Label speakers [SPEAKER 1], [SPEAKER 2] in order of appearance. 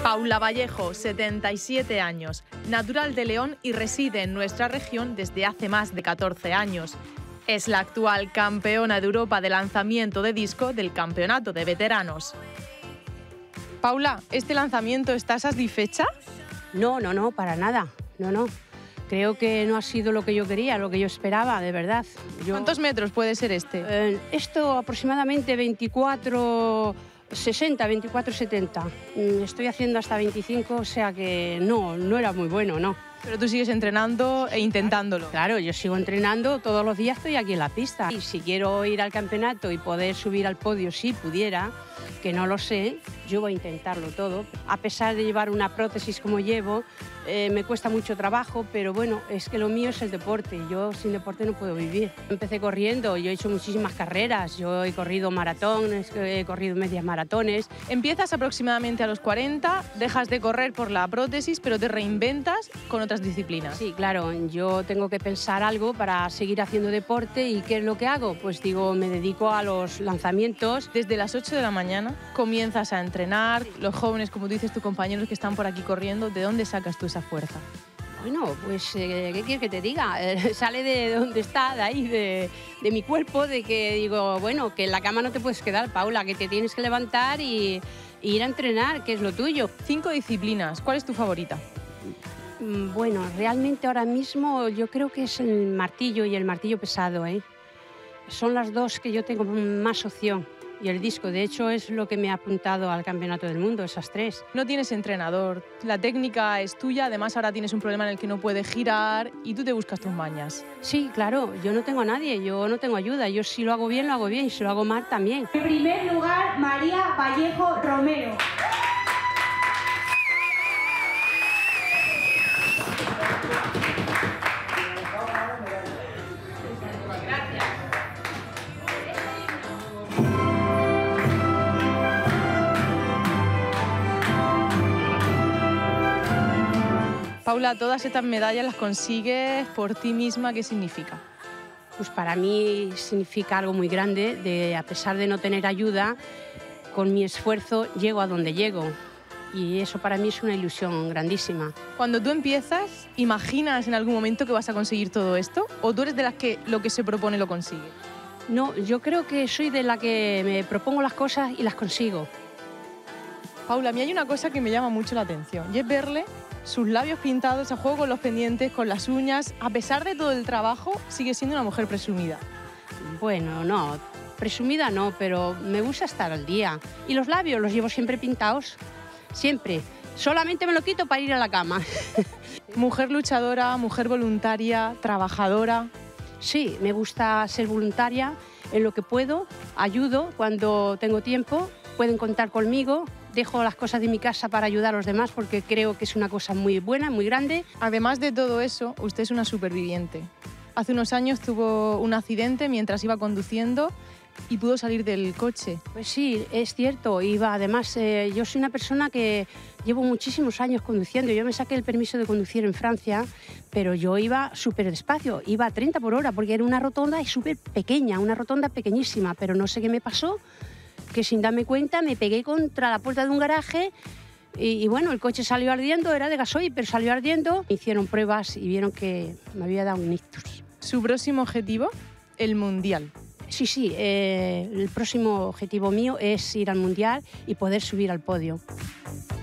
[SPEAKER 1] Paula Vallejo, 77 años, natural de León y reside en nuestra región desde hace más de 14 años. Es la actual campeona de Europa de lanzamiento de disco del Campeonato de Veteranos. Paula, ¿este lanzamiento estás satisfecha?
[SPEAKER 2] No, para nada. No. Creo que no ha sido lo que yo quería, lo que yo esperaba, de verdad.
[SPEAKER 1] ¿Cuántos metros puede ser este?
[SPEAKER 2] Esto aproximadamente 24,60, 24,70. Estoy haciendo hasta 25, o sea que no era muy bueno, no.
[SPEAKER 1] Pero tú sigues entrenando e intentándolo.
[SPEAKER 2] Claro, yo sigo entrenando, todos los días estoy aquí en la pista. Y si quiero ir al campeonato y poder subir al podio, si pudiera, que no lo sé, yo voy a intentarlo todo. A pesar de llevar una prótesis como llevo, me cuesta mucho trabajo, pero bueno, es que lo mío es el deporte. Yo sin deporte no puedo vivir. Empecé corriendo, yo he hecho muchísimas carreras, yo he corrido maratones, he corrido medias maratones.
[SPEAKER 1] Empiezas aproximadamente a los 40, dejas de correr por la prótesis, pero te reinventas con otras disciplinas.
[SPEAKER 2] Sí, claro, yo tengo que pensar algo para seguir haciendo deporte. ¿Y qué es lo que hago? Pues digo, me dedico a los lanzamientos.
[SPEAKER 1] Desde las 8 de la mañana comienzas a entrenar. Los jóvenes, como tú dices, tus compañeros que están por aquí corriendo, ¿de dónde sacas tú esa fuerza?
[SPEAKER 2] Bueno, pues, ¿qué quieres que te diga? Sale de donde está, de ahí, de mi cuerpo, de que digo, bueno, que en la cama no te puedes quedar, Paula, que te tienes que levantar y ir a entrenar, que es lo tuyo.
[SPEAKER 1] 5 disciplinas, ¿cuál es tu favorita?
[SPEAKER 2] Bueno, realmente ahora mismo yo creo que es el martillo y el martillo pesado, ¿eh? Son las dos que yo tengo más opción. Y el disco, de hecho, es lo que me ha apuntado al Campeonato del Mundo, esas tres.
[SPEAKER 1] No tienes entrenador, la técnica es tuya, además ahora tienes un problema en el que no puedes girar y tú te buscas tus mañas.
[SPEAKER 2] Sí, claro, yo no tengo a nadie, yo no tengo ayuda. Yo si lo hago bien, y si lo hago mal, también.
[SPEAKER 3] En primer lugar, María Vallejo Romero.
[SPEAKER 1] Paula, todas estas medallas las consigues por ti misma, ¿qué significa?
[SPEAKER 2] Pues para mí significa algo muy grande, a pesar de no tener ayuda, con mi esfuerzo llego a donde llego. Y eso para mí es una ilusión grandísima.
[SPEAKER 1] Cuando tú empiezas, ¿imaginas en algún momento que vas a conseguir todo esto? ¿O tú eres de las que lo que se propone lo consigue?
[SPEAKER 2] No, yo creo que soy de la que me propongo las cosas y las consigo.
[SPEAKER 1] Paula, a mí hay una cosa que me llama mucho la atención y es verle sus labios pintados, a juego con los pendientes, con las uñas. A pesar de todo el trabajo, sigue siendo una mujer presumida.
[SPEAKER 2] Bueno, no, presumida no, pero me gusta estar al día. Y los labios los llevo siempre pintados, siempre. Solamente me lo quito para ir a la cama.
[SPEAKER 1] Mujer luchadora, mujer voluntaria, trabajadora.
[SPEAKER 2] Sí, me gusta ser voluntaria en lo que puedo, ayudo cuando tengo tiempo, pueden contar conmigo. Dejo las cosas de mi casa para ayudar a los demás porque creo que es una cosa muy buena, muy grande.
[SPEAKER 1] Además de todo eso, usted es una superviviente. Hace unos años tuvo un accidente mientras iba conduciendo y pudo salir del coche.
[SPEAKER 2] Pues sí, es cierto. Además, yo soy una persona que llevo muchísimos años conduciendo. Yo me saqué el permiso de conducir en Francia, pero yo iba súper despacio. Iba a 30 por hora porque era una rotonda súper pequeña, una rotonda pequeñísima, pero no sé qué me pasó, que sin darme cuenta me pegué contra la puerta de un garaje y bueno, el coche salió ardiendo, era de gasoil, pero salió ardiendo. Hicieron pruebas y vieron que me había dado un ictus.
[SPEAKER 1] ¿Su próximo objetivo? El Mundial.
[SPEAKER 2] Sí, el próximo objetivo mío es ir al Mundial y poder subir al podio.